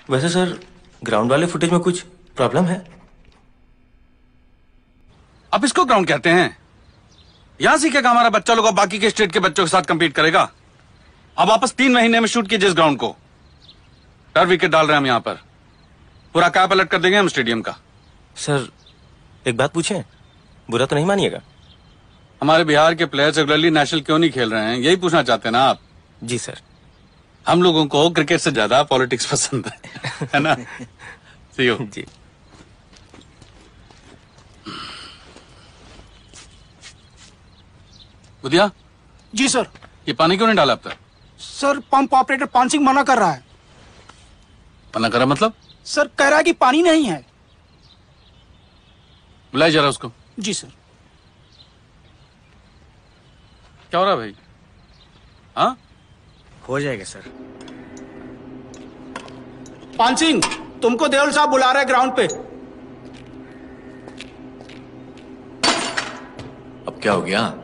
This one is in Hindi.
वैसे सर ग्राउंड वाले फुटेज में कुछ प्रॉब्लम है? अब इसको ग्राउंड कहते हैं? यहां सीखेगा हमारा बच्चा लोग, बाकी के स्टेट के बच्चों के साथ compete करेगा। अब वापस 3 महीने में शूट कीजिए इस ग्राउंड को। 4 विकेट डाल रहे हैं हम यहाँ पर, पूरा काय पलट कर देंगे हम स्टेडियम का। सर एक बात पूछें, बुरा तो नहीं मानिएगा? हमारे बिहार के प्लेयर्स रेगुलरली नेशनल क्यों नहीं खेल रहे हैं, यही पूछना चाहते हैं ना आप? जी सर। हम लोगों को क्रिकेट से ज्यादा पॉलिटिक्स पसंद है ना? See you. जी। बुधिया। जी सर। ये पानी क्यों नहीं डाला अब तक? सर पंप ऑपरेटर पान सिंह मना कर रहा है। मना कर रहा मतलब? सर कह रहा है कि पानी नहीं है। बुलाइए जरा उसको। जी सर। क्या हो रहा है भाई? हाँ हो जाएगा सर। पान सिंह, तुमको देओल साहब बुला रहे ग्राउंड पे। अब क्या हो गया?